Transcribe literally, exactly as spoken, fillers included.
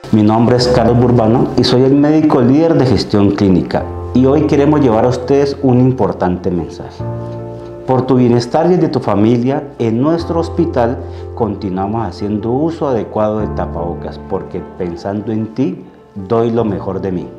Mi nombre es Carlos Burbano y soy el médico líder de gestión clínica, y hoy queremos llevar a ustedes un importante mensaje. Por tu bienestar y el de tu familia, en nuestro hospital continuamos haciendo uso adecuado del tapabocas, porque pensando en ti, doy lo mejor de mí.